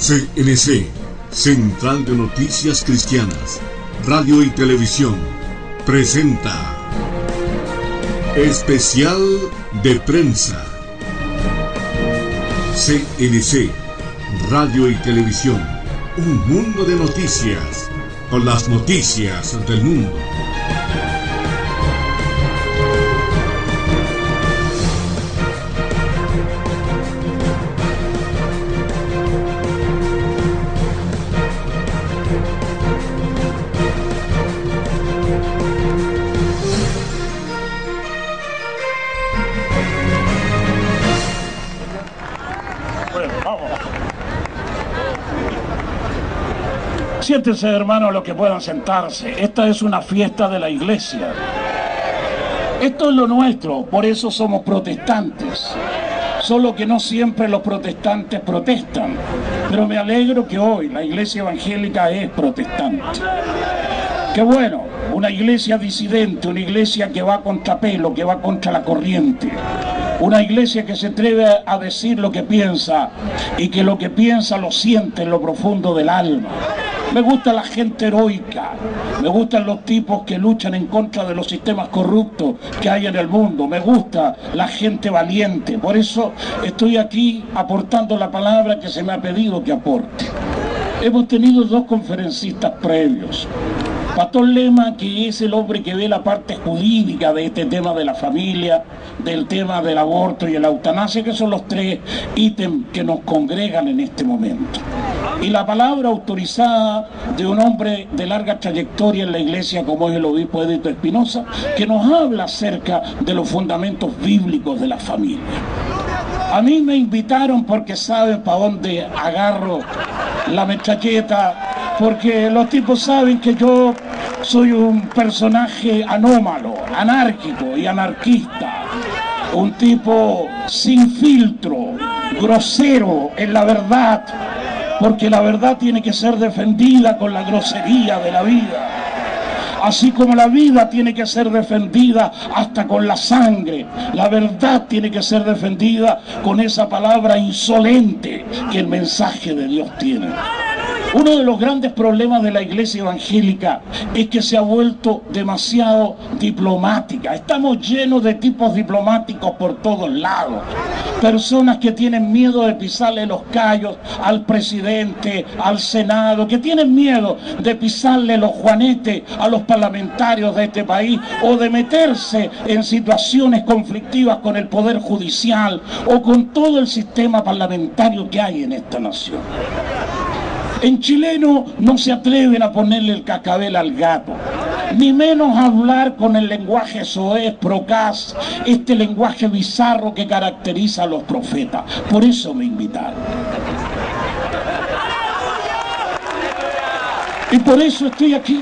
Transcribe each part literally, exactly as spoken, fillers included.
C N C, Central de Noticias Cristianas, Radio y Televisión, presenta Especial de Prensa. C N C, Radio y Televisión, un mundo de noticias, con las noticias del mundo. Siéntense, hermanos, los que puedan sentarse. Esta es una fiesta de la iglesia. Esto es lo nuestro, por eso somos protestantes. Solo que no siempre los protestantes protestan. Pero me alegro que hoy la iglesia evangélica es protestante. Qué bueno, una iglesia disidente, una iglesia que va contra pelo, que va contra la corriente. Una iglesia que se atreve a decir lo que piensa y que lo que piensa lo siente en lo profundo del alma. Me gusta la gente heroica, me gustan los tipos que luchan en contra de los sistemas corruptos que hay en el mundo, me gusta la gente valiente, por eso estoy aquí aportando la palabra que se me ha pedido que aporte. Hemos tenido dos conferencistas previos. Pastor Lema, que es el hombre que ve la parte jurídica de este tema de la familia, del tema del aborto y la eutanasia, que son los tres ítems que nos congregan en este momento. Y la palabra autorizada de un hombre de larga trayectoria en la iglesia como es el obispo Edito Espinosa, que nos habla acerca de los fundamentos bíblicos de la familia. A mí me invitaron porque saben para dónde agarro la metralleta, porque los tipos saben que yo soy un personaje anómalo, anárquico y anarquista, un tipo sin filtro, grosero en la verdad, porque la verdad tiene que ser defendida con la grosería de la vida. Así como la vida tiene que ser defendida hasta con la sangre, la verdad tiene que ser defendida con esa palabra insolente que el mensaje de Dios tiene. Uno de los grandes problemas de la iglesia evangélica es que se ha vuelto demasiado diplomática. Estamos llenos de tipos diplomáticos por todos lados. Personas que tienen miedo de pisarle los callos al presidente, al Senado, que tienen miedo de pisarle los juanetes a los parlamentarios de este país o de meterse en situaciones conflictivas con el Poder Judicial o con todo el sistema parlamentario que hay en esta nación. En chileno no se atreven a ponerle el cascabel al gato, ni menos a hablar con el lenguaje soez, procaz, este lenguaje bizarro que caracteriza a los profetas. Por eso me invitaron. Y por eso estoy aquí.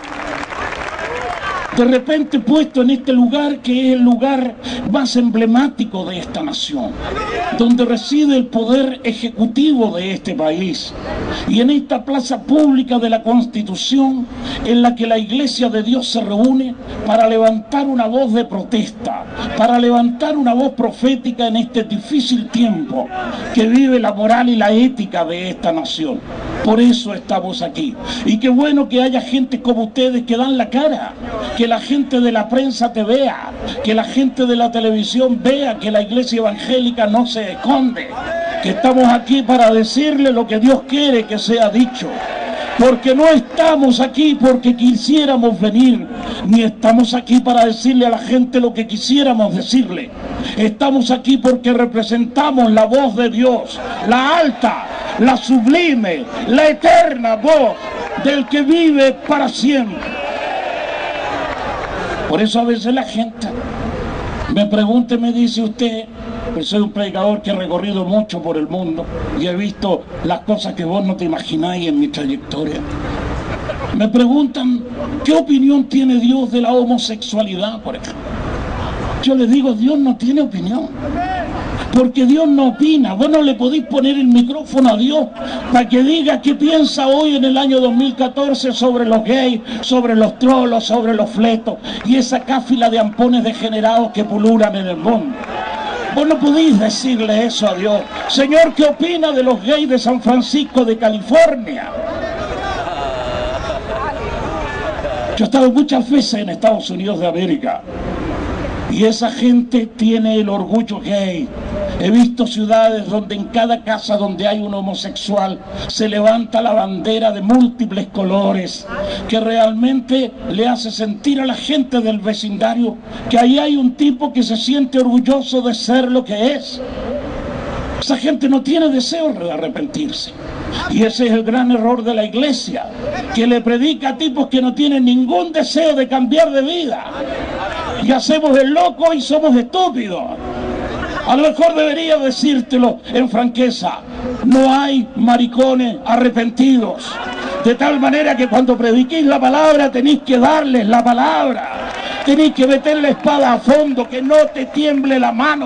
De repente puesto en este lugar que es el lugar más emblemático de esta nación, donde reside el poder ejecutivo de este país, y en esta plaza pública de la Constitución en la que la Iglesia de Dios se reúne para levantar una voz de protesta, para levantar una voz profética en este difícil tiempo que vive la moral y la ética de esta nación. Por eso estamos aquí. Y qué bueno que haya gente como ustedes que dan la cara, que la gente de la prensa te vea, que la gente de la televisión vea que la iglesia evangélica no se esconde, que estamos aquí para decirle lo que Dios quiere que sea dicho. Porque no estamos aquí porque quisiéramos venir, ni estamos aquí para decirle a la gente lo que quisiéramos decirle. Estamos aquí porque representamos la voz de Dios, la alta, la sublime, la eterna voz del que vive para siempre. Por eso a veces la gente me pregunta y me dice: usted, pues soy un predicador que he recorrido mucho por el mundo y he visto las cosas que vos no te imagináis en mi trayectoria. Me preguntan, ¿qué opinión tiene Dios de la homosexualidad, por ejemplo? Yo les digo, Dios no tiene opinión, porque Dios no opina. Vos no le podéis poner el micrófono a Dios para que diga qué piensa hoy en el año dos mil catorce sobre los gays, sobre los trolos, sobre los fletos y esa cáfila de ampones degenerados que pululan en el mundo. Vos no podís decirle eso a Dios. Señor, ¿qué opina de los gays de San Francisco de California? Yo he estado muchas veces en Estados Unidos de América y esa gente tiene el orgullo gay. He visto ciudades donde en cada casa donde hay un homosexual se levanta la bandera de múltiples colores que realmente le hace sentir a la gente del vecindario que ahí hay un tipo que se siente orgulloso de ser lo que es. Esa gente no tiene deseo de arrepentirse. Y ese es el gran error de la iglesia, que le predica a tipos que no tienen ningún deseo de cambiar de vida. Y hacemos el loco y somos estúpidos. A lo mejor debería decírtelo en franqueza. No hay maricones arrepentidos. De tal manera que cuando prediquéis la palabra tenéis que darles la palabra. Tenéis que meter la espada a fondo, que no te tiemble la mano.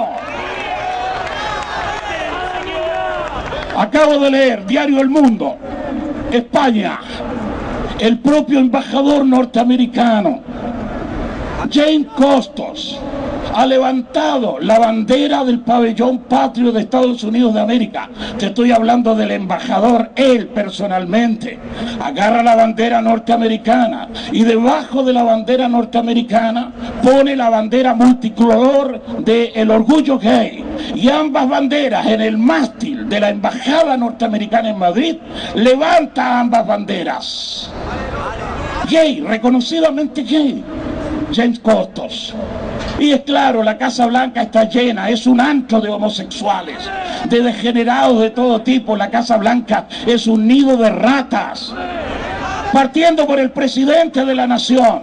Acabo de leer, Diario El Mundo, España, el propio embajador norteamericano, James Costos, ha levantado la bandera del pabellón patrio de Estados Unidos de América. Te estoy hablando del embajador, él personalmente. Agarra la bandera norteamericana y debajo de la bandera norteamericana pone la bandera multicolor del orgullo gay. Y ambas banderas en el mástil de la embajada norteamericana en Madrid levanta ambas banderas. Gay, reconocidamente gay, James Costos. Y es claro, la Casa Blanca está llena, es un antro de homosexuales, de degenerados de todo tipo. La Casa Blanca es un nido de ratas, partiendo por el presidente de la nación.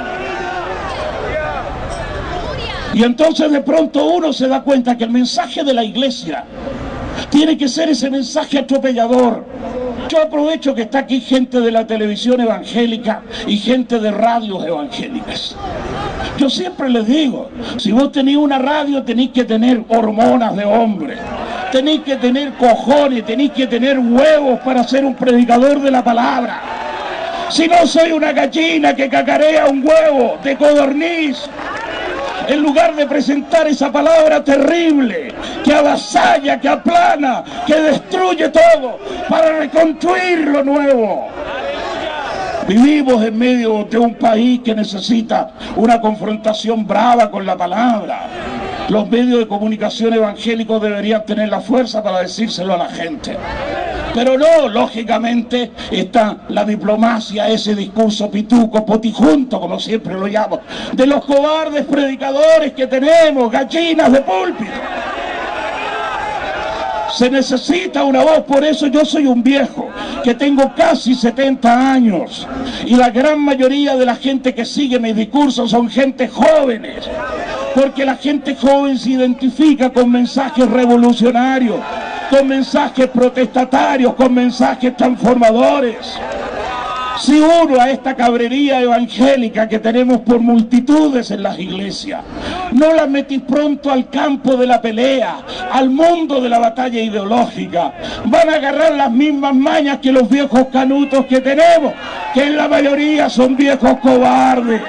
Y entonces de pronto uno se da cuenta que el mensaje de la iglesia tiene que ser ese mensaje atropellador. Yo aprovecho que está aquí gente de la televisión evangélica y gente de radios evangélicas. Yo siempre les digo, si vos tenés una radio tenéis que tener hormonas de hombre, tenéis que tener cojones, tenéis que tener huevos para ser un predicador de la palabra. Si no, soy una gallina que cacarea un huevo de codorniz, en lugar de presentar esa palabra terrible, que avasalla, que aplana, que destruye todo, para reconstruir lo nuevo. Vivimos en medio de un país que necesita una confrontación brava con la palabra. Los medios de comunicación evangélicos deberían tener la fuerza para decírselo a la gente. Pero no, lógicamente está la diplomacia, ese discurso pituco, potijunto, como siempre lo llamo, de los cobardes predicadores que tenemos, gallinas de púlpito. Se necesita una voz, por eso yo soy un viejo, que tengo casi setenta años, y la gran mayoría de la gente que sigue mis discursos son gente jóvenes, porque la gente joven se identifica con mensajes revolucionarios, con mensajes protestatarios, con mensajes transformadores. Si uno a esta cabrería evangélica que tenemos por multitudes en las iglesias, no la metís pronto al campo de la pelea, al mundo de la batalla ideológica, van a agarrar las mismas mañas que los viejos canutos que tenemos, que en la mayoría son viejos cobardes.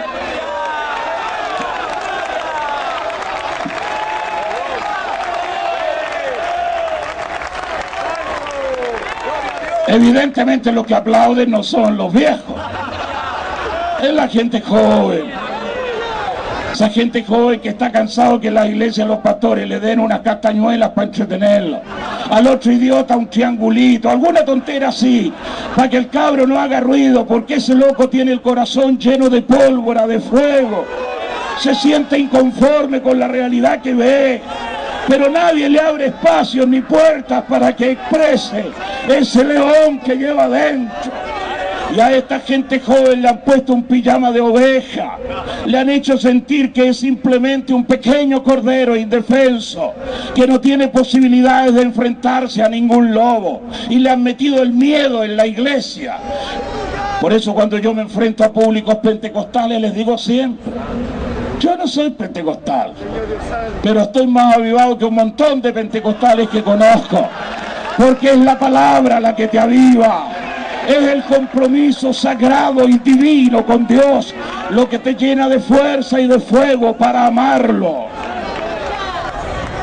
Evidentemente los que aplauden no son los viejos, es la gente joven. Esa gente joven que está cansado que la iglesia, los pastores le den unas castañuelas para entretenerlo. Al otro idiota un triangulito, alguna tontera así, para que el cabro no haga ruido, porque ese loco tiene el corazón lleno de pólvora, de fuego. Se siente inconforme con la realidad que ve. Pero nadie le abre espacios ni puertas para que exprese ese león que lleva dentro. Y a esta gente joven le han puesto un pijama de oveja, le han hecho sentir que es simplemente un pequeño cordero indefenso, que no tiene posibilidades de enfrentarse a ningún lobo, y le han metido el miedo en la iglesia. Por eso cuando yo me enfrento a públicos pentecostales les digo siempre, yo no soy pentecostal, pero estoy más avivado que un montón de pentecostales que conozco, porque es la palabra la que te aviva, es el compromiso sagrado y divino con Dios lo que te llena de fuerza y de fuego para amarlo.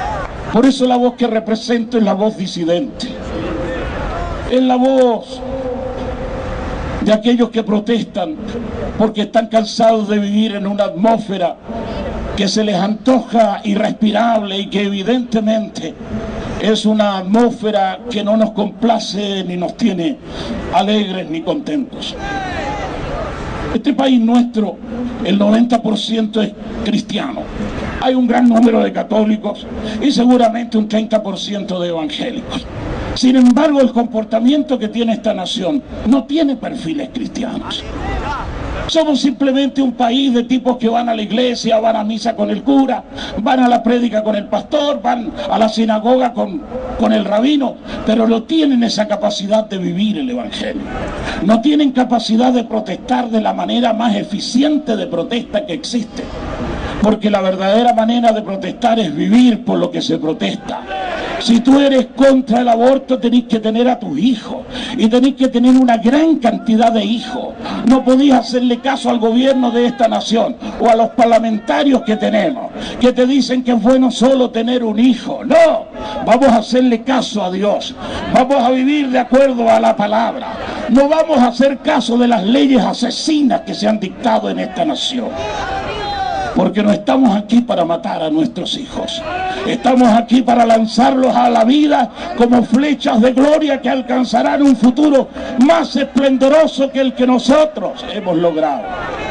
Por eso la voz que represento es la voz disidente. Es la voz de aquellos que protestan porque están cansados de vivir en una atmósfera que se les antoja irrespirable y que evidentemente es una atmósfera que no nos complace ni nos tiene alegres ni contentos. Este país nuestro, el noventa por ciento es cristiano. Hay un gran número de católicos y seguramente un treinta por ciento de evangélicos. Sin embargo, el comportamiento que tiene esta nación no tiene perfiles cristianos. Somos simplemente un país de tipos que van a la iglesia, van a misa con el cura, van a la prédica con el pastor, van a la sinagoga con, con el rabino, pero no tienen esa capacidad de vivir el evangelio. No tienen capacidad de protestar de la manera más eficiente de protesta que existe. Porque la verdadera manera de protestar es vivir por lo que se protesta. Si tú eres contra el aborto, tenés que tener a tus hijos y tenés que tener una gran cantidad de hijos. No podías hacerle caso al gobierno de esta nación o a los parlamentarios que tenemos, que te dicen que es bueno solo tener un hijo. No, vamos a hacerle caso a Dios. Vamos a vivir de acuerdo a la palabra. No vamos a hacer caso de las leyes asesinas que se han dictado en esta nación. Porque no estamos aquí para matar a nuestros hijos. Estamos aquí para lanzarlos a la vida como flechas de gloria que alcanzarán un futuro más esplendoroso que el que nosotros hemos logrado.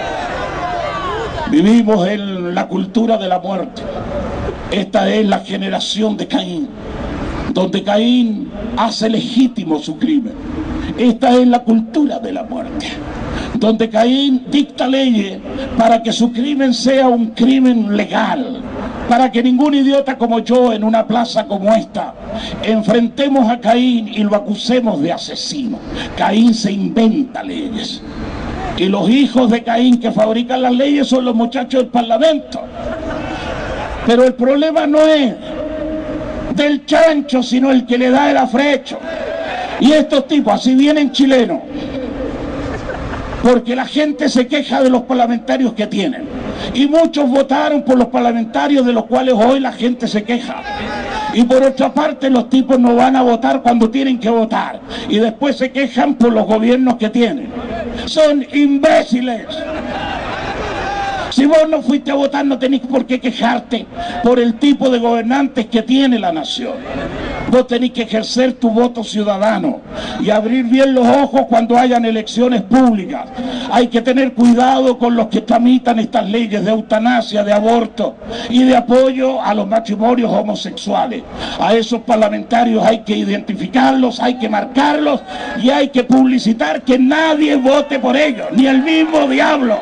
Vivimos en la cultura de la muerte. Esta es la generación de Caín, donde Caín hace legítimo su crimen. Esta es la cultura de la muerte, donde Caín dicta leyes para que su crimen sea un crimen legal, para que ningún idiota como yo en una plaza como esta enfrentemos a Caín y lo acusemos de asesino. Caín se inventa leyes y los hijos de Caín que fabrican las leyes son los muchachos del parlamento. Pero el problema no es del chancho, sino el que le da el afrecho. Y estos tipos así vienen chilenos, porque la gente se queja de los parlamentarios que tienen. Y muchos votaron por los parlamentarios de los cuales hoy la gente se queja. Y por otra parte, los tipos no van a votar cuando tienen que votar. Y después se quejan por los gobiernos que tienen. Son imbéciles. Si vos no fuiste a votar, no tenés por qué quejarte por el tipo de gobernantes que tiene la nación. Vos tenés que ejercer tu voto ciudadano y abrir bien los ojos cuando hayan elecciones públicas. Hay que tener cuidado con los que tramitan estas leyes de eutanasia, de aborto y de apoyo a los matrimonios homosexuales. A esos parlamentarios hay que identificarlos, hay que marcarlos y hay que publicitar que nadie vote por ellos, ni el mismo diablo.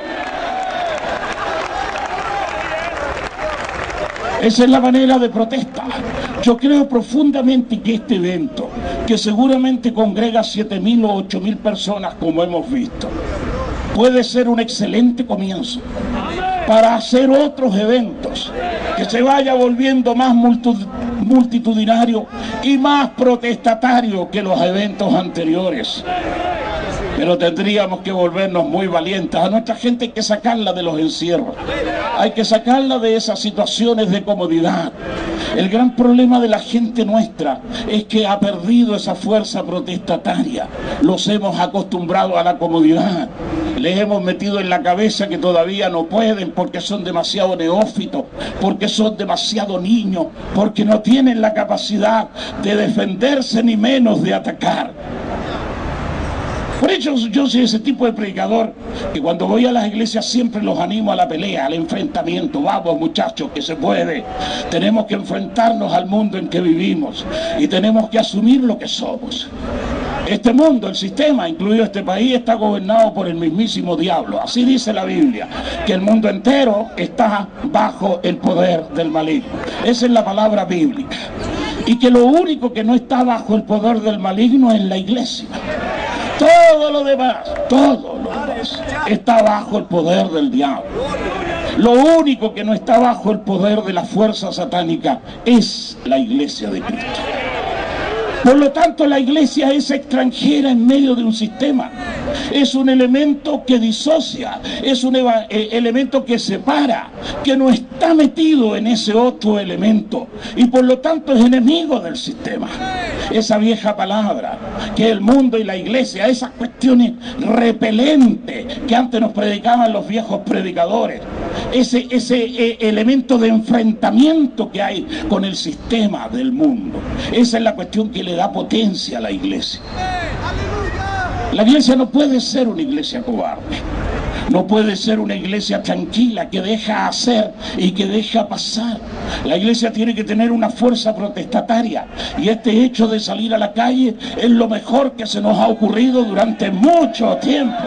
Esa es la manera de protesta. Yo creo profundamente que este evento, que seguramente congrega siete mil o ocho mil personas como hemos visto, puede ser un excelente comienzo para hacer otros eventos, que se vaya volviendo más multitudinario y más protestatario que los eventos anteriores. Pero tendríamos que volvernos muy valientes. A nuestra gente hay que sacarla de los encierros, hay que sacarla de esas situaciones de comodidad. El gran problema de la gente nuestra es que ha perdido esa fuerza protestataria. Los hemos acostumbrado a la comodidad. Les hemos metido en la cabeza que todavía no pueden porque son demasiado neófitos, porque son demasiado niños, porque no tienen la capacidad de defenderse ni menos de atacar. Por eso yo soy ese tipo de predicador que cuando voy a las iglesias siempre los animo a la pelea, al enfrentamiento. Vamos muchachos, que se puede. Tenemos que enfrentarnos al mundo en que vivimos y tenemos que asumir lo que somos. Este mundo, el sistema, incluido este país, está gobernado por el mismísimo diablo. Así dice la Biblia, que el mundo entero está bajo el poder del maligno. Esa es la palabra bíblica. Y que lo único que no está bajo el poder del maligno es la iglesia. Todo lo demás, todo lo demás está bajo el poder del diablo. Lo único que no está bajo el poder de la fuerza satánica es la iglesia de Cristo. Por lo tanto, la iglesia es extranjera en medio de un sistema. Es un elemento que disocia, es un elemento que separa, que no está está metido en ese otro elemento y por lo tanto es enemigo del sistema. Esa vieja palabra que el mundo y la iglesia, esas cuestiones repelentes que antes nos predicaban los viejos predicadores, ese, ese eh, elemento de enfrentamiento que hay con el sistema del mundo, esa es la cuestión que le da potencia a la iglesia. La iglesia no puede ser una iglesia cobarde. No puede ser una iglesia tranquila que deja hacer y que deja pasar. La iglesia tiene que tener una fuerza protestataria y este hecho de salir a la calle es lo mejor que se nos ha ocurrido durante mucho tiempo.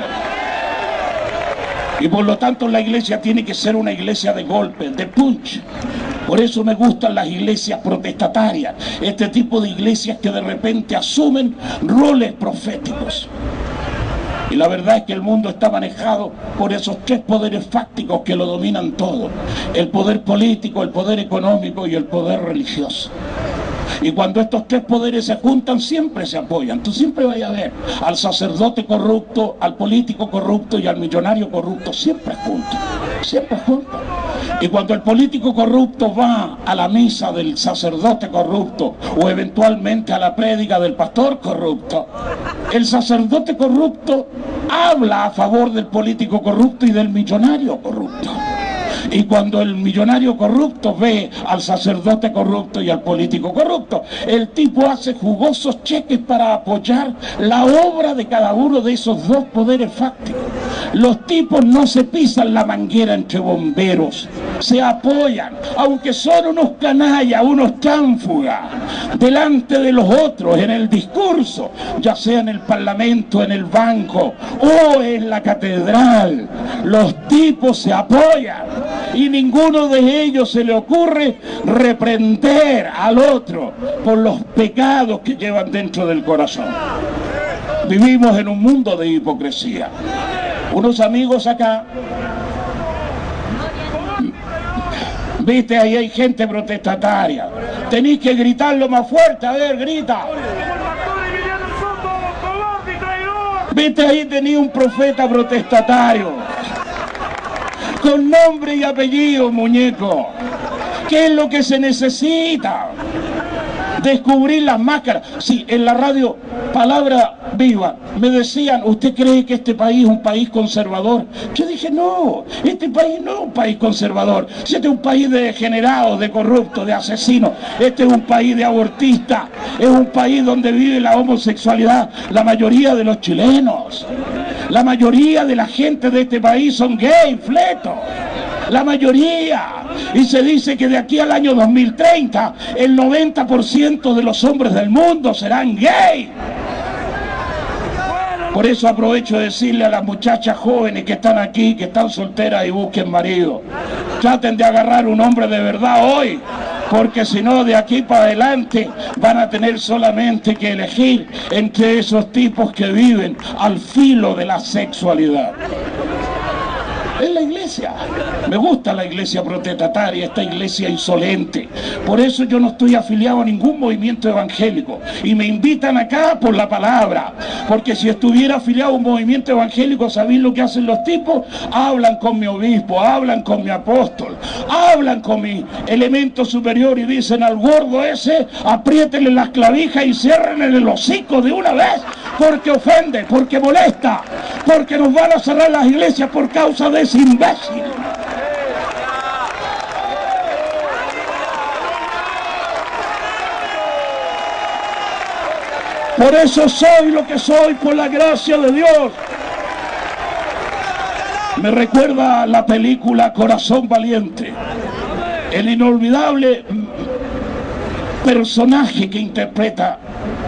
Y por lo tanto la iglesia tiene que ser una iglesia de golpe, de punch. Por eso me gustan las iglesias protestatarias, este tipo de iglesias que de repente asumen roles proféticos. Y la verdad es que el mundo está manejado por esos tres poderes fácticos que lo dominan todo: el poder político, el poder económico y el poder religioso. Y cuando estos tres poderes se juntan, siempre se apoyan. Tú siempre vas a ver al sacerdote corrupto, al político corrupto y al millonario corrupto siempre juntos, siempre juntos. Y cuando el político corrupto va a la misa del sacerdote corrupto o eventualmente a la prédica del pastor corrupto, el sacerdote corrupto habla a favor del político corrupto y del millonario corrupto. Y cuando el millonario corrupto ve al sacerdote corrupto y al político corrupto, el tipo hace jugosos cheques para apoyar la obra de cada uno de esos dos poderes fácticos. Los tipos no se pisan la manguera entre bomberos, se apoyan, aunque son unos canallas, unos tránfugas, delante de los otros en el discurso, ya sea en el parlamento, en el banco o en la catedral. Los tipos se apoyan. Y ninguno de ellos se le ocurre reprender al otro por los pecados que llevan dentro del corazón. Vivimos en un mundo de hipocresía. Unos amigos acá, viste, ahí hay gente protestataria. Tenéis que gritarlo más fuerte, a ver, grita. Viste, ahí tenía un profeta protestatario. Con nombre y apellido, muñeco. ¿Qué es lo que se necesita? Descubrir las máscaras. Sí, en la radio Palabra Viva me decían: ¿usted cree que este país es un país conservador? Yo dije: no, este país no es un país conservador. Este es un país de degenerados, de corruptos, de asesinos. Este es un país de abortistas. Es un país donde vive la homosexualidad. La mayoría de los chilenos, la mayoría de la gente de este país son gays, fletos. La mayoría. Y se dice que de aquí al año dos mil treinta el noventa por ciento de los hombres del mundo serán gays. Por eso aprovecho de decirle a las muchachas jóvenes que están aquí, que están solteras y busquen marido: traten de agarrar un hombre de verdad hoy, porque si no, de aquí para adelante van a tener solamente que elegir entre esos tipos que viven al filo de la sexualidad. Es la iglesia. Me gusta la iglesia protestataria, esta iglesia insolente. Por eso yo no estoy afiliado a ningún movimiento evangélico. Y me invitan acá por la palabra. Porque si estuviera afiliado a un movimiento evangélico, ¿sabéis lo que hacen los tipos? Hablan con mi obispo, hablan con mi apóstol, hablan con mi elemento superior y dicen al gordo ese: apriétenle las clavijas y ciérrenle el hocico de una vez, porque ofende, porque molesta, porque nos van a cerrar las iglesias por causa de ese imbécil. Por eso soy lo que soy, por la gracia de Dios. Me recuerda la película Corazón Valiente, el inolvidable personaje que interpreta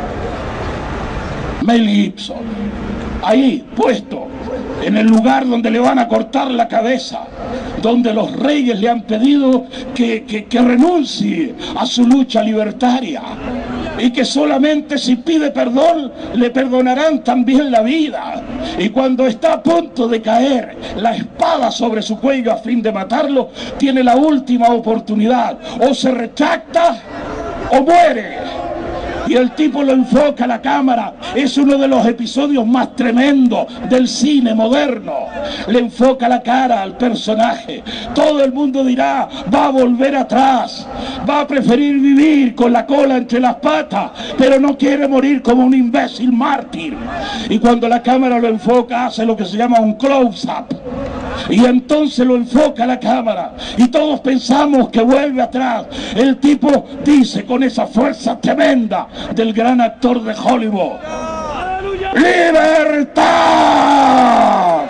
Mel Gibson, ahí puesto en el lugar donde le van a cortar la cabeza, donde los reyes le han pedido que, que, que renuncie a su lucha libertaria y que solamente si pide perdón le perdonarán también la vida. Y cuando está a punto de caer la espada sobre su cuello a fin de matarlo, tiene la última oportunidad: o se retracta o muere. y el tipo lo enfoca a la cámara. Es uno de los episodios más tremendos del cine moderno. Le enfoca la cara al personaje. Todo el mundo dirá, va a volver atrás, va a preferir vivir con la cola entre las patas, pero no quiere morir como un imbécil mártir. Y cuando la cámara lo enfoca, hace lo que se llama un close-up. Y entonces lo enfoca la cámara y todos pensamos que vuelve atrás. El tipo dice con esa fuerza tremenda del gran actor de Hollywood: ¡Libertad!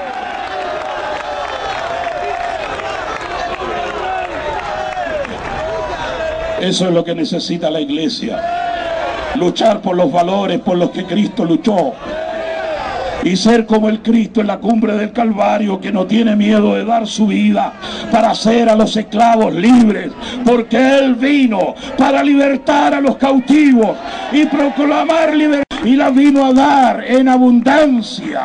Eso es lo que necesita la iglesia. Luchar por los valores por los que Cristo luchó. Y ser como el Cristo en la cumbre del Calvario, que no tiene miedo de dar su vida para hacer a los esclavos libres, porque Él vino para libertar a los cautivos y proclamar libertad, y la vino a dar en abundancia.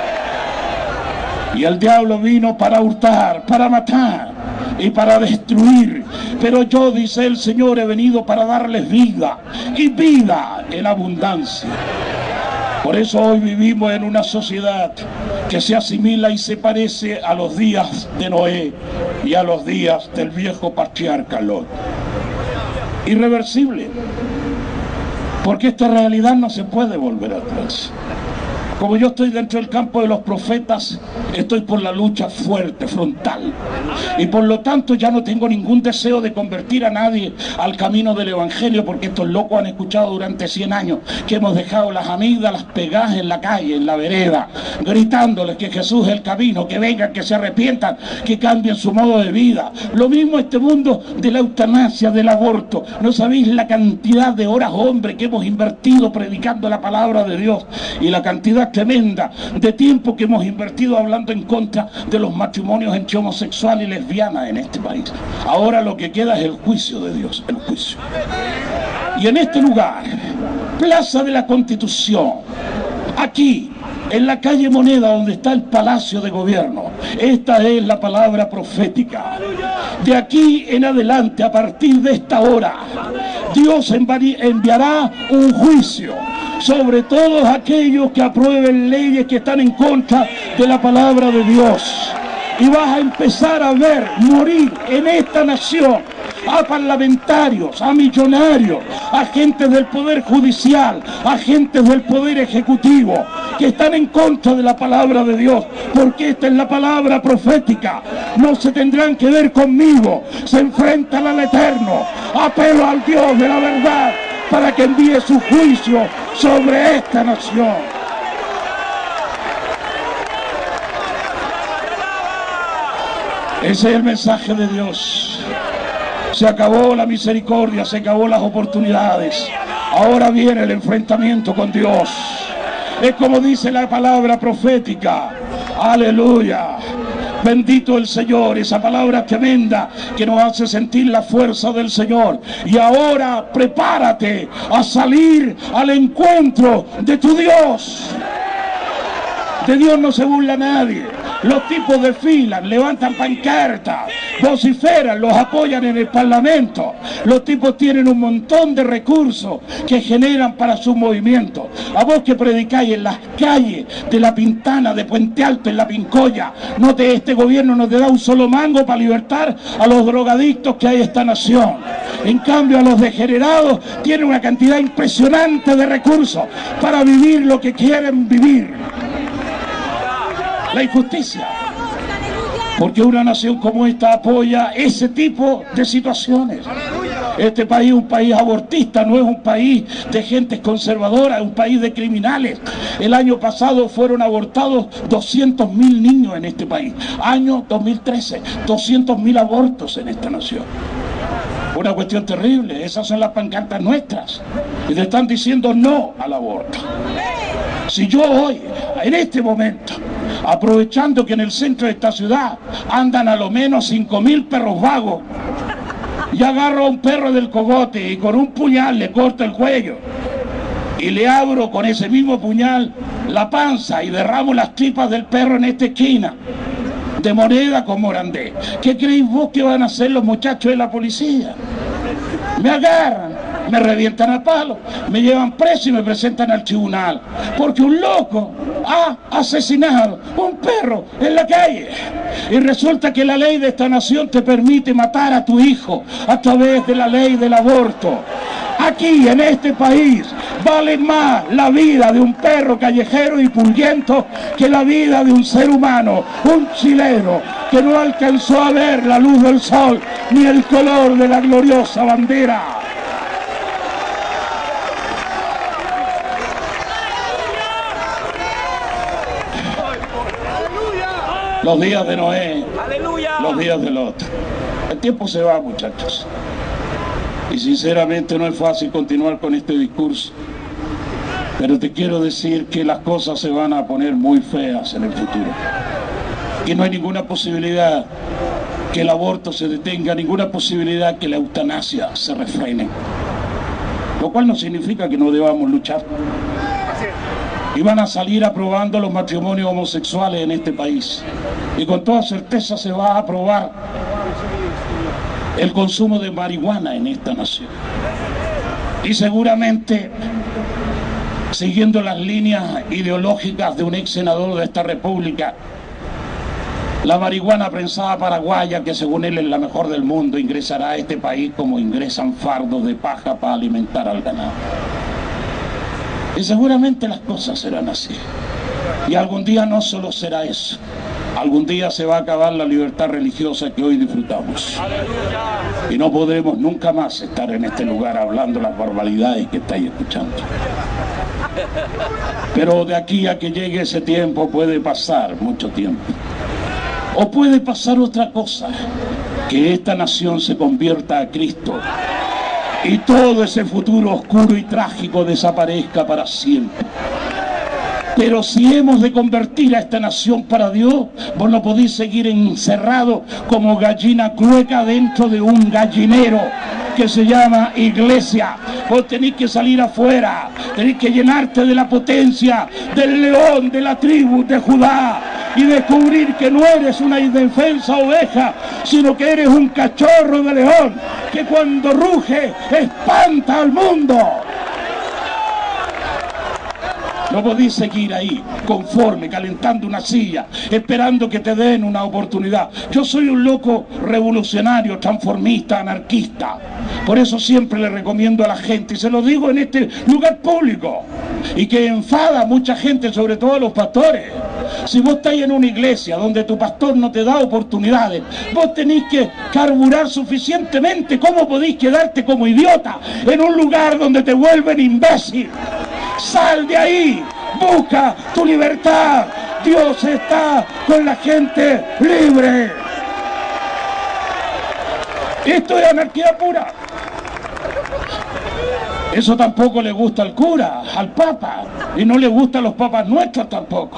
Y el diablo vino para hurtar, para matar y para destruir. Pero yo, dice el Señor, he venido para darles vida, y vida en abundancia. Por eso hoy vivimos en una sociedad que se asimila y se parece a los días de Noé y a los días del viejo patriarca Lot. Irreversible, porque esta realidad no se puede volver atrás. Como yo estoy dentro del campo de los profetas, estoy por la lucha fuerte, frontal. Y por lo tanto ya no tengo ningún deseo de convertir a nadie al camino del Evangelio, porque estos locos han escuchado durante cien años que hemos dejado las amígdalas pegadas en la calle, en la vereda, gritándoles que Jesús es el camino, que vengan, que se arrepientan, que cambien su modo de vida. Lo mismo este mundo de la eutanasia, del aborto. No sabéis la cantidad de horas, hombre, que hemos invertido predicando la palabra de Dios, y la cantidad tremenda de tiempo que hemos invertido hablando en contra de los matrimonios entre homosexuales y lesbianas en este país. Ahora lo que queda es el juicio de Dios, el juicio. Y en este lugar, Plaza de la Constitución, aquí, en la calle Moneda, donde está el Palacio de Gobierno, esta es la palabra profética. De aquí en adelante, a partir de esta hora, Dios enviará un juicio sobre todos aquellos que aprueben leyes que están en contra de la palabra de Dios. Y vas a empezar a ver morir en esta nación a parlamentarios, a millonarios, a agentes del Poder Judicial, a agentes del Poder Ejecutivo, que están en contra de la palabra de Dios, porque esta es la palabra profética. No se tendrán que ver conmigo, se enfrentan al Eterno. Apelo al Dios de la verdad para que envíe su juicio sobre esta nación. Ese es el mensaje de Dios. Se acabó la misericordia, se acabó las oportunidades. Ahora viene el enfrentamiento con Dios. Es como dice la palabra profética. Aleluya. Bendito el Señor, esa palabra tremenda que nos hace sentir la fuerza del Señor. Y ahora prepárate a salir al encuentro de tu Dios. De Dios no se burla nadie. Los tipos desfilan, levantan pancartas, vociferan, los apoyan en el Parlamento. Los tipos tienen un montón de recursos que generan para su movimiento. A vos que predicáis en las calles de La Pintana, de Puente Alto, en La Pincoya, no te, este gobierno no te da un solo mango para libertar a los drogadictos que hay en esta nación. En cambio, a los degenerados tienen una cantidad impresionante de recursos para vivir lo que quieren vivir. La injusticia, porque una nación como esta apoya ese tipo de situaciones. Este país es un país abortista, no es un país de gente conservadora, es un país de criminales. El año pasado fueron abortados doscientos mil niños en este país. Año dos mil trece, doscientos mil abortos en esta nación. Una cuestión terrible. Esas son las pancartas nuestras, y le están diciendo no al aborto. Si yo hoy, en este momento, aprovechando que en el centro de esta ciudad andan a lo menos cinco mil perros vagos, y agarro a un perro del cogote y con un puñal le corto el cuello y le abro con ese mismo puñal la panza y derramo las tripas del perro en esta esquina de Moneda con Morandé, ¿qué creéis vos que van a hacer los muchachos de la policía? Me agarran me revientan a palo, me llevan preso y me presentan al tribunal, porque un loco ha asesinado un perro en la calle. Y resulta que la ley de esta nación te permite matar a tu hijo a través de la ley del aborto. Aquí, en este país, vale más la vida de un perro callejero y pulguiento que la vida de un ser humano, un chileno, que no alcanzó a ver la luz del sol ni el color de la gloriosa bandera. Los días de Noé, los días de Lot. El tiempo se va, muchachos. Y sinceramente no es fácil continuar con este discurso. Pero te quiero decir que las cosas se van a poner muy feas en el futuro. Que no hay ninguna posibilidad que el aborto se detenga, ninguna posibilidad que la eutanasia se refrene. Lo cual no significa que no debamos luchar. Y van a salir aprobando los matrimonios homosexuales en este país. Y con toda certeza se va a aprobar el consumo de marihuana en esta nación. Y seguramente, siguiendo las líneas ideológicas de un ex senador de esta república, la marihuana prensada paraguaya, que según él es la mejor del mundo, ingresará a este país como ingresan fardos de paja para alimentar al ganado. Y seguramente las cosas serán así. Y algún día no solo será eso. Algún día se va a acabar la libertad religiosa que hoy disfrutamos. Y no podremos nunca más estar en este lugar hablando las barbaridades que estáis escuchando. Pero de aquí a que llegue ese tiempo puede pasar mucho tiempo. O puede pasar otra cosa, que esta nación se convierta a Cristo y todo ese futuro oscuro y trágico desaparezca para siempre. Pero si hemos de convertir a esta nación para Dios, vos no podéis seguir encerrado como gallina clueca dentro de un gallinero que se llama iglesia. Vos tenéis que salir afuera, tenéis que llenarte de la potencia del león de la tribu de Judá y descubrir que no eres una indefensa oveja, sino que eres un cachorro de león que cuando ruge espanta al mundo. No podéis seguir ahí, conforme, calentando una silla, esperando que te den una oportunidad. Yo soy un loco revolucionario, transformista, anarquista. Por eso siempre le recomiendo a la gente, y se lo digo en este lugar público, y que enfada a mucha gente, sobre todo a los pastores. Si vos estáis en una iglesia donde tu pastor no te da oportunidades, vos tenéis que carburar suficientemente. ¿Cómo podéis quedarte como idiota en un lugar donde te vuelven imbécil? Sal de ahí, busca tu libertad. Dios está con la gente libre. Esto es anarquía pura. Eso tampoco le gusta al cura, al papa, y no le gusta a los papas nuestros tampoco.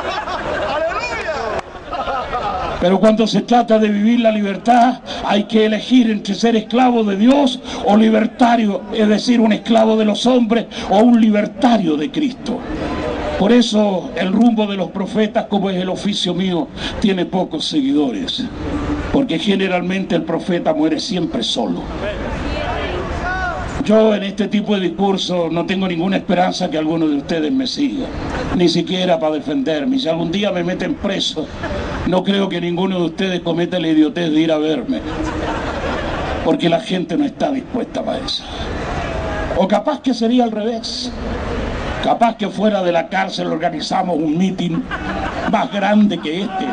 Pero cuando se trata de vivir la libertad, hay que elegir entre ser esclavo de Dios o libertario, es decir, un esclavo de los hombres o un libertario de Cristo. Por eso el rumbo de los profetas, como es el oficio mío, tiene pocos seguidores, porque generalmente el profeta muere siempre solo. Yo en este tipo de discurso no tengo ninguna esperanza que alguno de ustedes me siga, ni siquiera para defenderme. Si algún día me meten preso, no creo que ninguno de ustedes cometa la idiotez de ir a verme, porque la gente no está dispuesta para eso. O capaz que sería al revés. Capaz que fuera de la cárcel organizamos un mitin más grande que este.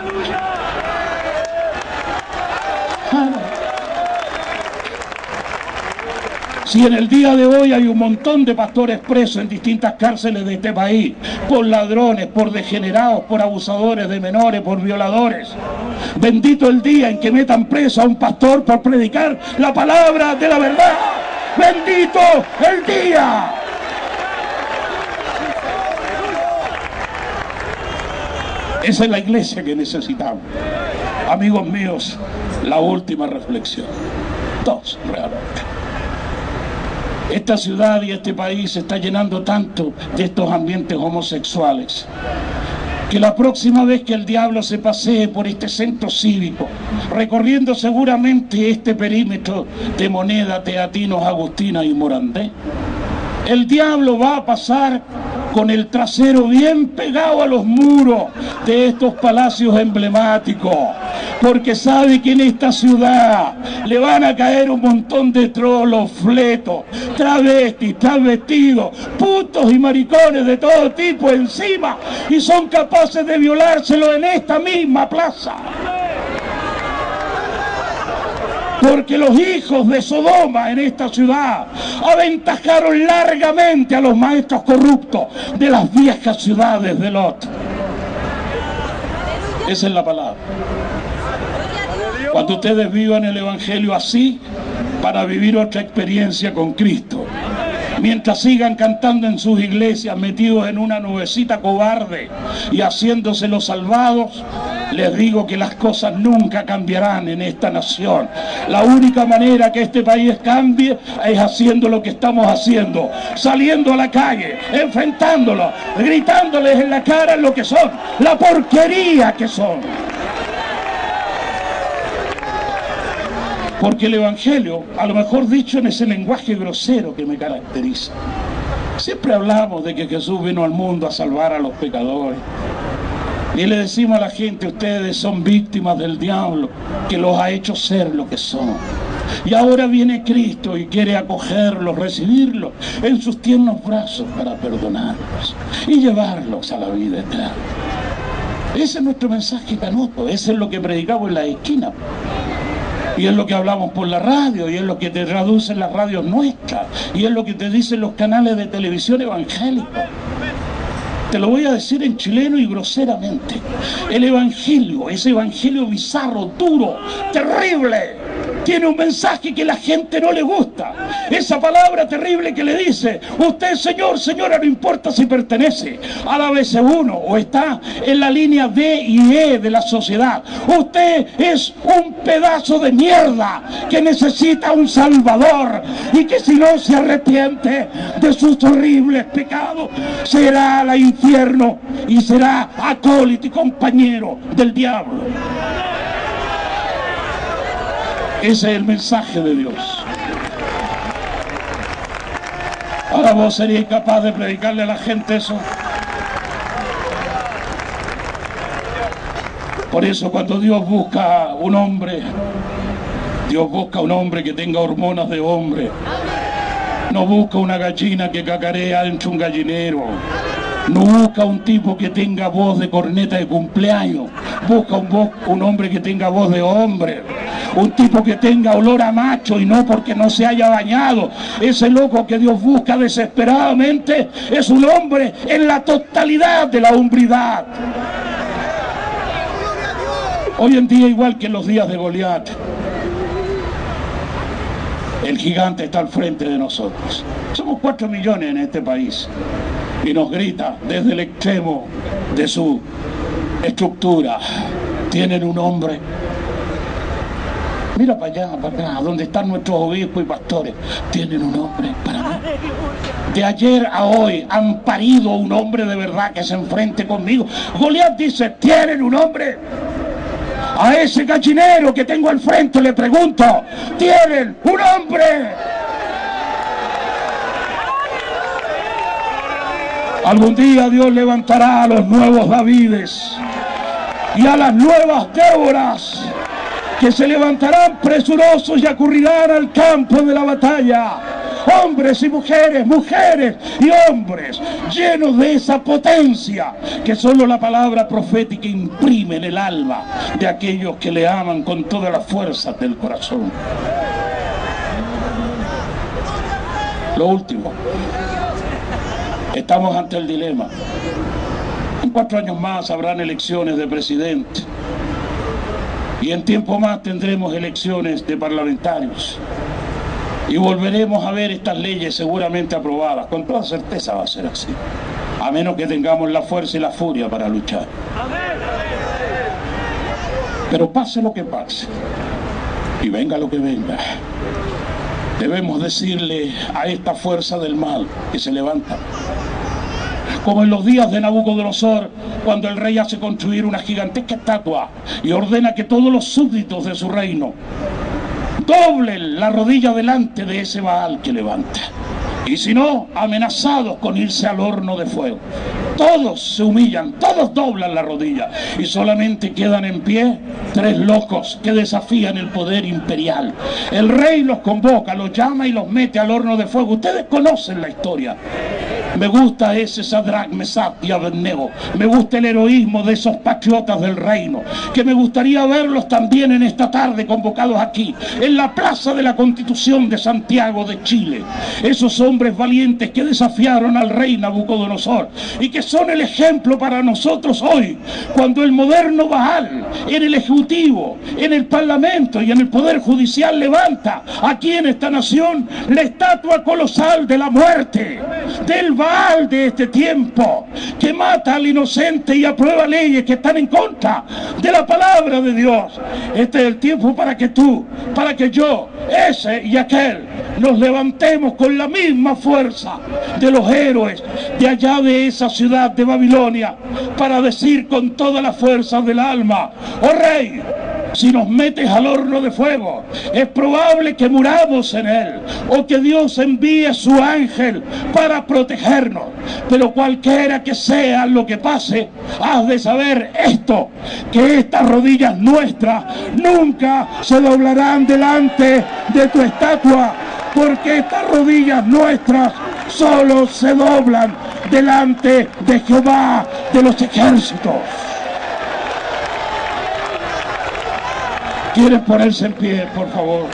Ah, Si en el día de hoy hay un montón de pastores presos en distintas cárceles de este país, por ladrones, por degenerados, por abusadores de menores, por violadores, bendito el día en que metan preso a un pastor por predicar la palabra de la verdad. ¡Bendito el día! Esa es la iglesia que necesitamos. Amigos míos, la última reflexión. Dos, realmente. Esta ciudad y este país se está llenando tanto de estos ambientes homosexuales que la próxima vez que el diablo se pasee por este centro cívico, recorriendo seguramente este perímetro de Moneda, Teatinos, Agustina y Morandé, el diablo va a pasar con el trasero bien pegado a los muros de estos palacios emblemáticos, porque sabe que en esta ciudad le van a caer un montón de trolos, fletos, travestis, travestidos, putos y maricones de todo tipo encima, y son capaces de violárselo en esta misma plaza. Porque los hijos de Sodoma en esta ciudad aventajaron largamente a los maestros corruptos de las viejas ciudades de Lot. Esa es la palabra. Cuando ustedes vivan el Evangelio así, para vivir otra experiencia con Cristo, mientras sigan cantando en sus iglesias metidos en una nubecita cobarde y haciéndose los salvados, les digo que las cosas nunca cambiarán en esta nación. La única manera que este país cambie es haciendo lo que estamos haciendo, saliendo a la calle, enfrentándolo, gritándoles en la cara lo que son, la porquería que son. Porque el Evangelio, a lo mejor dicho en ese lenguaje grosero que me caracteriza, siempre hablamos de que Jesús vino al mundo a salvar a los pecadores. Y le decimos a la gente, ustedes son víctimas del diablo, que los ha hecho ser lo que son. Y ahora viene Cristo y quiere acogerlos, recibirlos en sus tiernos brazos para perdonarlos y llevarlos a la vida eterna. Ese es nuestro mensaje canuto, ese es lo que predicamos en la esquina. Y es lo que hablamos por la radio, y es lo que te traducen las radios nuestras, y es lo que te dicen los canales de televisión evangélica. Te lo voy a decir en chileno y groseramente. El Evangelio, ese Evangelio bizarro, duro, terrible, tiene un mensaje que a la gente no le gusta. Esa palabra terrible que le dice, usted señor, señora, no importa si pertenece a la B C uno o está en la línea D y E de la sociedad. Usted es un pedazo de mierda que necesita un salvador y que si no se arrepiente de sus horribles pecados, será al infierno y será acólito y compañero del diablo. Ese es el mensaje de Dios. Ahora vos seríais capaz de predicarle a la gente eso. Por eso cuando Dios busca un hombre, Dios busca un hombre que tenga hormonas de hombre. No busca una gallina que cacarea dentro de un gallinero. No busca un tipo que tenga voz de corneta de cumpleaños. Busca un, voz, un hombre que tenga voz de hombre. Un tipo que tenga olor a macho y no porque no se haya bañado. Ese loco que Dios busca desesperadamente es un hombre en la totalidad de la hombridad. Hoy en día, igual que en los días de Goliat, el gigante está al frente de nosotros. Somos cuatro millones en este país y nos grita desde el extremo de su estructura: tienen un hombre. Mira para allá, para acá, donde están nuestros obispos y pastores. Tienen un hombre para mí. De ayer a hoy han parido un hombre de verdad que se enfrente conmigo. Goliat dice, tienen un hombre. A ese gallinero que tengo al frente le pregunto, ¿tienen un hombre? Algún día Dios levantará a los nuevos Davides y a las nuevas Déboras, que se levantarán presurosos y acudirán al campo de la batalla. Hombres y mujeres, mujeres y hombres, llenos de esa potencia que solo la palabra profética imprime en el alma de aquellos que le aman con todas las fuerzas del corazón. Lo último, estamos ante el dilema. En cuatro años más habrán elecciones de presidente. Y en tiempo más tendremos elecciones de parlamentarios. Y volveremos a ver estas leyes seguramente aprobadas. Con toda certeza va a ser así. A menos que tengamos la fuerza y la furia para luchar. Pero pase lo que pase, y venga lo que venga, debemos decirle a esta fuerza del mal que se levanta: como en los días de Nabucodonosor, cuando el rey hace construir una gigantesca estatua y ordena que todos los súbditos de su reino doblen la rodilla delante de ese Baal que levanta. Y si no, amenazados con irse al horno de fuego. Todos se humillan, todos doblan la rodilla y solamente quedan en pie tres locos que desafían el poder imperial. El rey los convoca, los llama y los mete al horno de fuego. Ustedes conocen la historia. Me gusta ese Sadrach, Mesach y Abednego. Me gusta el heroísmo de esos patriotas del reino, que me gustaría verlos también en esta tarde convocados aquí, en la Plaza de la Constitución de Santiago de Chile. Esos hombres valientes que desafiaron al rey Nabucodonosor y que son el ejemplo para nosotros hoy, cuando el moderno Baal en el Ejecutivo, en el Parlamento y en el Poder Judicial levanta aquí en esta nación la estatua colosal de la muerte, del Baal de este tiempo, que mata al inocente y aprueba leyes que están en contra de la palabra de Dios. Este es el tiempo para que tú, para que yo, ese y aquel, nos levantemos con la misma fuerza de los héroes de allá de esa ciudad de Babilonia, para decir con toda la fuerza del alma: oh rey, si nos metes al horno de fuego, es probable que muramos en él, o que Dios envíe su ángel para protegernos. Pero cualquiera que sea lo que pase, has de saber esto, que estas rodillas nuestras nunca se doblarán delante de tu estatua, porque estas rodillas nuestras solo se doblan delante de Jehová de los ejércitos. ¿Quieren ponerse en pie, por favor?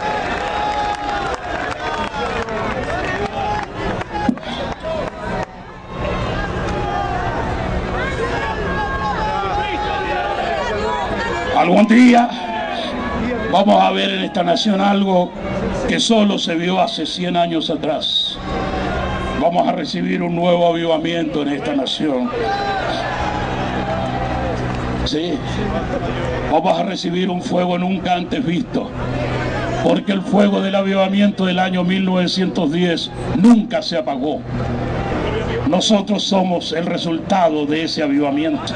Algún día vamos a ver en esta nación algo que solo se vio hace cien años atrás. Vamos a recibir un nuevo avivamiento en esta nación. Sí, vamos a recibir un fuego nunca antes visto, porque el fuego del avivamiento del año mil novecientos diez nunca se apagó. Nosotros somos el resultado de ese avivamiento.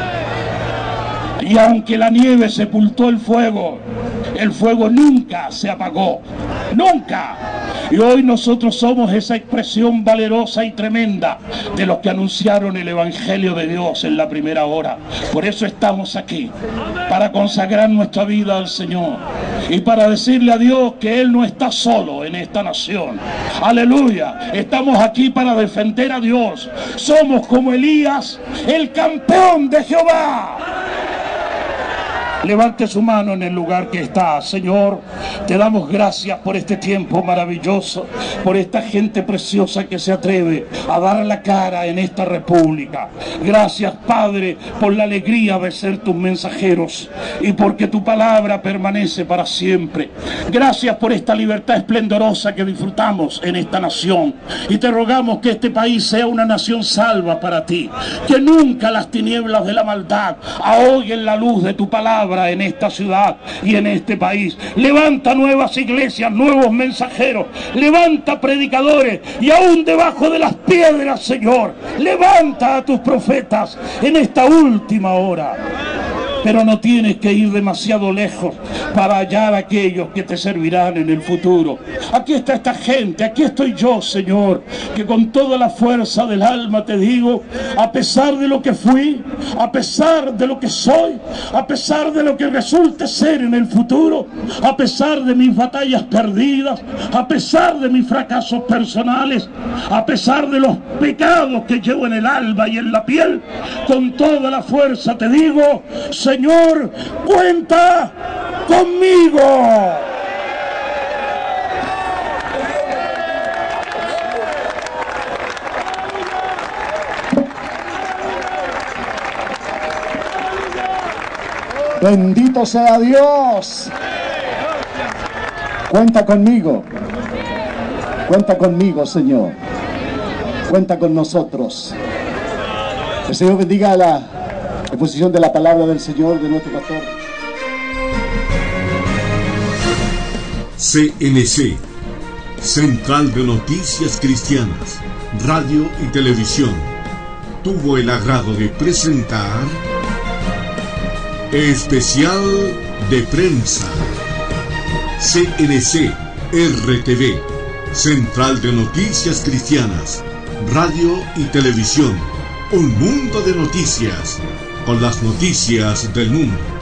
Y aunque la nieve sepultó el fuego, el fuego nunca se apagó, nunca. Y hoy nosotros somos esa expresión valerosa y tremenda de los que anunciaron el Evangelio de Dios en la primera hora. Por eso estamos aquí, para consagrar nuestra vida al Señor y para decirle a Dios que Él no está solo en esta nación. Aleluya, estamos aquí para defender a Dios. Somos como Elías, el campeón de Jehová. Levante su mano en el lugar que está. Señor, te damos gracias por este tiempo maravilloso, por esta gente preciosa que se atreve a dar la cara en esta república. Gracias, Padre, por la alegría de ser tus mensajeros y porque tu palabra permanece para siempre. Gracias por esta libertad esplendorosa que disfrutamos en esta nación. Y te rogamos que este país sea una nación salva para ti, que nunca las tinieblas de la maldad ahoguen la luz de tu palabra en esta ciudad y en este país. Levanta nuevas iglesias, nuevos mensajeros, levanta predicadores y aún debajo de las piedras, Señor, levanta a tus profetas en esta última hora. Pero no tienes que ir demasiado lejos para hallar a aquellos que te servirán en el futuro. Aquí está esta gente, aquí estoy yo, Señor, que con toda la fuerza del alma te digo, a pesar de lo que fui, a pesar de lo que soy, a pesar de lo que resulte ser en el futuro, a pesar de mis batallas perdidas, a pesar de mis fracasos personales, a pesar de los pecados que llevo en el alma y en la piel, con toda la fuerza te digo, Señor, cuenta conmigo. Bendito sea Dios. Cuenta conmigo. Cuenta conmigo, Señor. Cuenta con nosotros. El Señor bendiga la exposición de la palabra del Señor, de nuestro pastor. C N C, Central de Noticias Cristianas, Radio y Televisión, tuvo el agrado de presentar Especial de Prensa. C N C R T V, Central de Noticias Cristianas, Radio y Televisión. Un mundo de noticias, con las noticias del mundo.